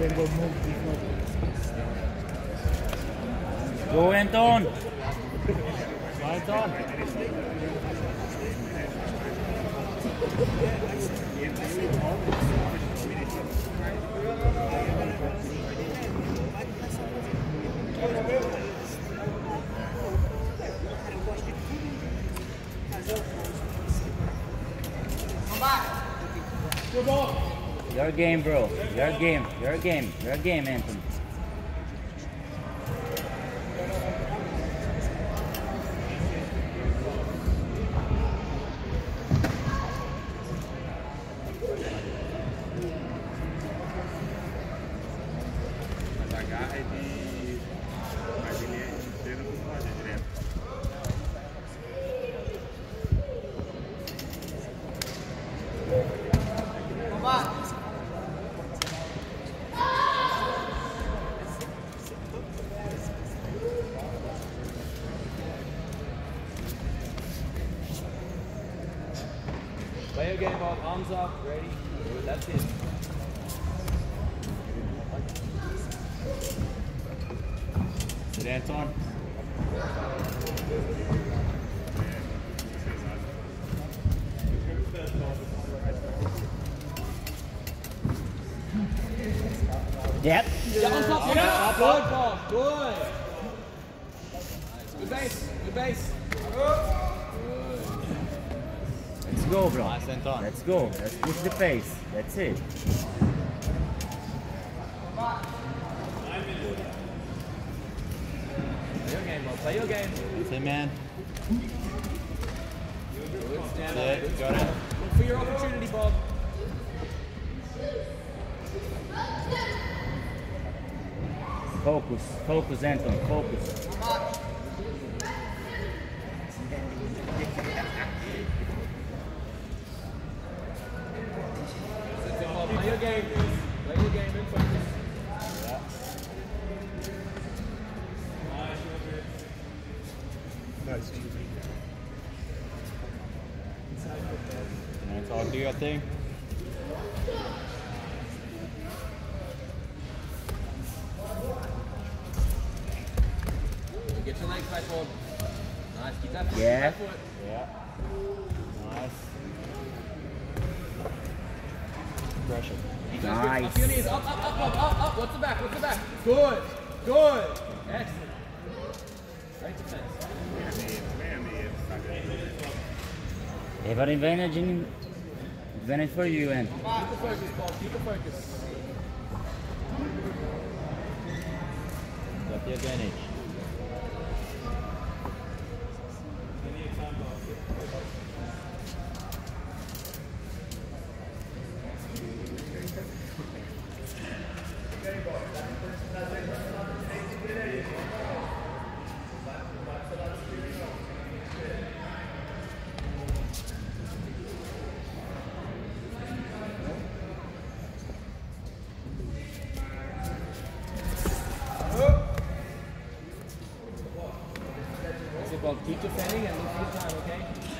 Go, Anton! Anton! Your game, bro. Your game. Your game. Your game, Anton. Play your game, Bob. Arms up. Ready? Good. That's it. Sit, Anton. Yep. Yeah, on top. Good, Bob. Good. Good base. Good base. Let's go, bro. Nice, Anton. Let's go. Let's push the pace. That's it. Play your game, Bob. Play your game. That's it, man. Good. Stand That's up. it. Got it. Look for your opportunity, Bob. Focus. Focus, Anton. Focus. That's it, Bob. Play your game. Play your game and focus. Anton, do your thing. Get your legs back, Bob. Nice. Keep that foot. Yeah. Keep that foot. Yeah. Nice. Pressure. Nice. Up your knees. Up, up, up, up, up, up. What's the back? What's the back? Good. Good. Excellent. Great defense. They have an advantage for you, and Keep the focus, Bob. Keep the focus. got the advantage. Bob, keep defending and look for the time, okay?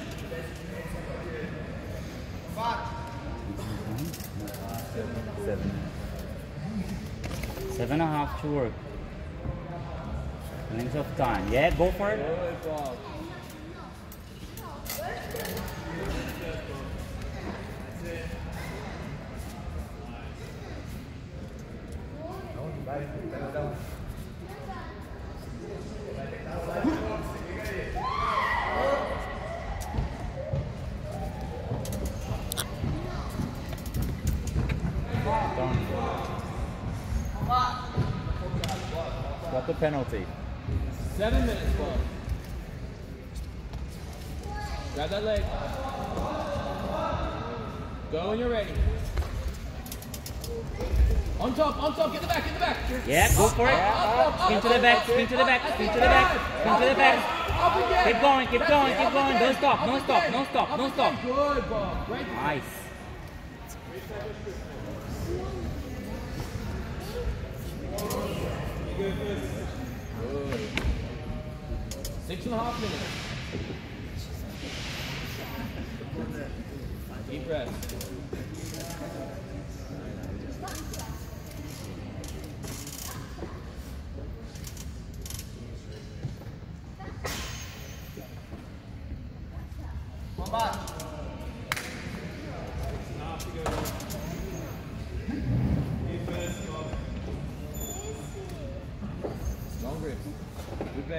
7.5 to work. Length of time. Yeah, go for it. Good, Bob. Got the penalty. 7 minutes, Bob. Grab that leg. Go when you're ready. On top, get the back, get the back. Yeah, go for it. Spin to the back, spin to the back, spin to the back, spin to the back. Keep going, keep going, keep going. Don't stop, don't stop, don't stop, don't stop. Good, Bob. Great. Nice. Good. 6.5 minutes. Deep breath.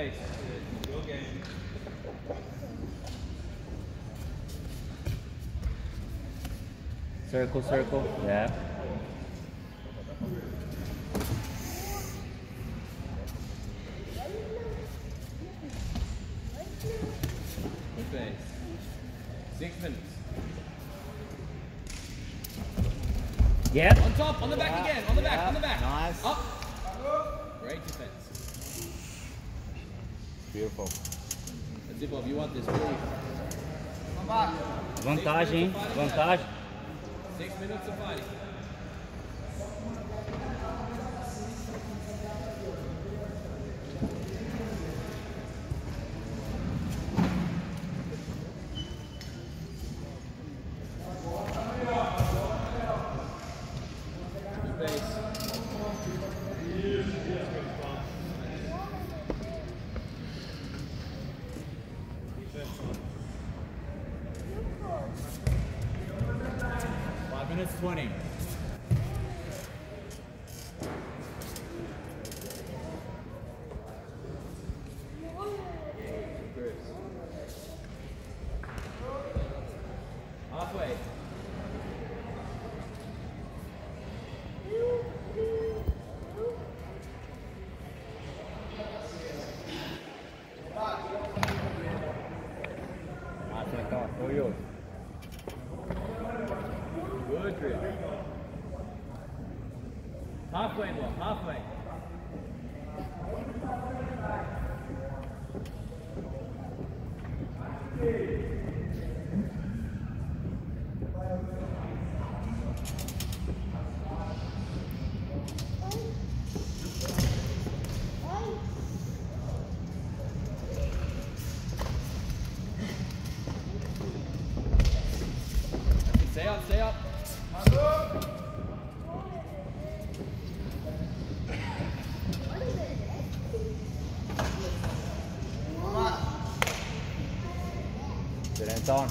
base. Good game. Circle, circle. Yeah. Good base. 6 minutes. Yep. On top, on the back again, on the back, on the back. Nice. Up. Great defense. Beautiful. Zipov, you want this, really? Vantagem, hein? Vantagem. 6 minutes of fighting. Good base. Minutes 20. Halfway. All yours. Good grip. Halfway block, halfway. Stay up, stay up. Good hands on.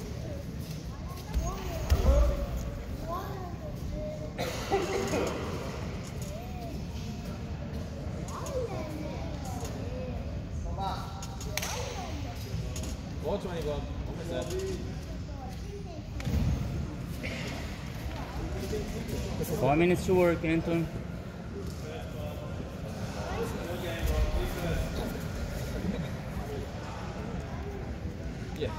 Go 20, Bob. Almost there. 4 minutes to work, Anton. Yes.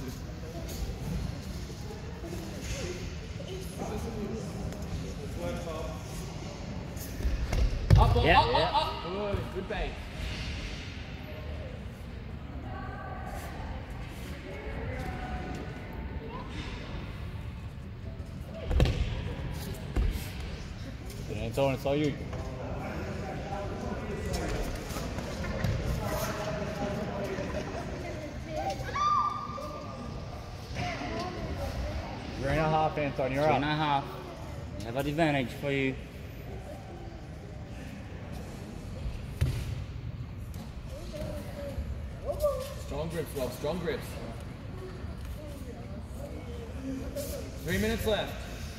Up, up, Yeah, up, yeah. up, up. Good, good base. Good hands on, it's all you. Three and a half, Anton, you're 3.5. up. You have an advantage for you. Strong grips, Rob, strong grips. 3 minutes left.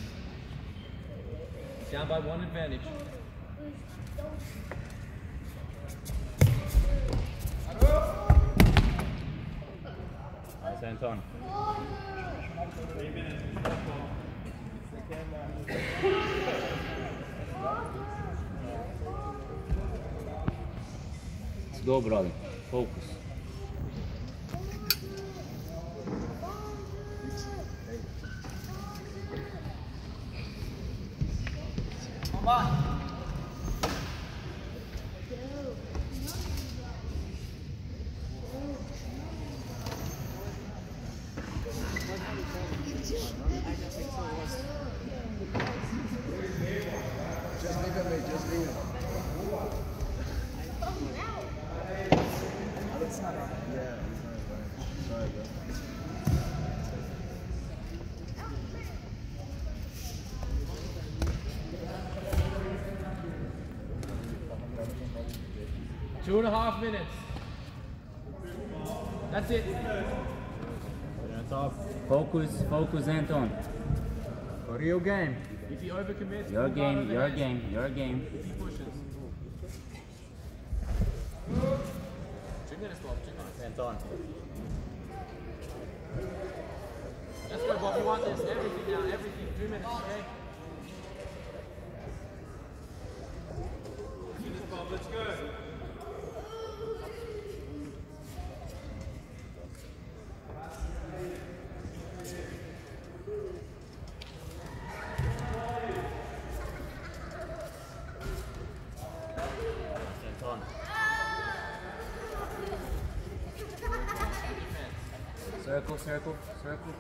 Down by 1 advantage. Nice, Anton. Let's go, brother. Focus. Two and a half minutes. That's it. Good hands off. Focus, focus, Anton. Go to your game. If he overcommits, Your full guard game, your overhead. game, your game. If he pushes. minutes, Bob. 2 minutes. Hands on. Let's go, Bob. You want this? Everything now. Everything. 2 minutes, okay? Bob, let's go. Hands on. Circle, circle, circle.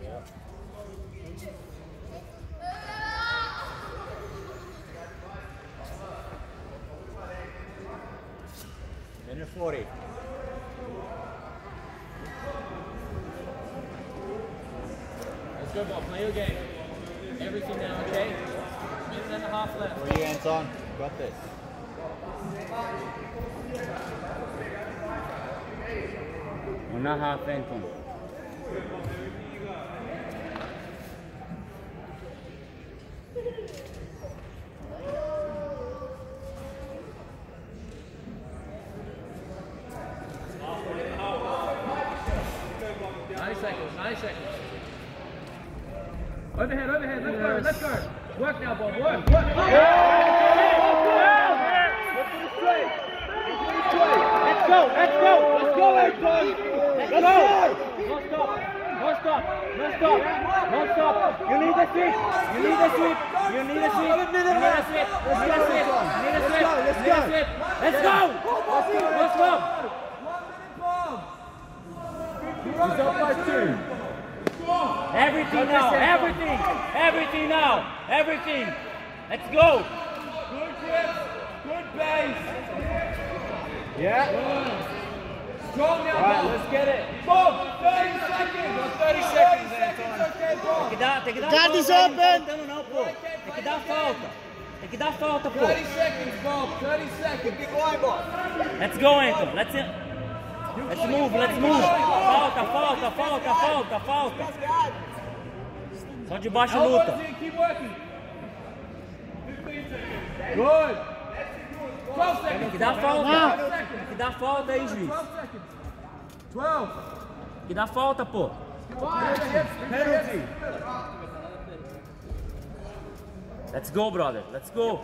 Minute 40. Let's go, Bob. Play your game. Everything now, okay? Minute and a half left. Where are you, Anton? Got this. One and a half, Anton. Overhead, overhead, let's go, let's go. Work now, Bob, work. Let's go, let's go, Anton. Let's go. No stop, no stop, no stop, no stop. You need a sweep, you need a sweep, you need a sweep, you need a sweep, you need a sweep, you need a sweep, let's go. Let's go. Let's go. He's up by 2. Everything now, everything, everything now, everything. Let's go. Good grip, good base. Yeah. Strong now, All right, Bob. let's get it. Bob, 30 seconds. 30 seconds, okay, Bob. Tem que dar God is falta, open. não tá não, pô. Tem que dar falta. Tem que dar falta, pô. 30 seconds, Bob. 30 seconds. Keep going, Bob. Let's go, Anton. Let's move, let's move. Falta, falta, falta, falta, falta. Só de baixo luta. Elbows in, keep working. Good. 12 Tem seconds. que dar falta. Tem que dar falta aí, juiz. 12 seconds. 12. Tem que dar falta, pô. Penalty. Let's go, brother. Let's go.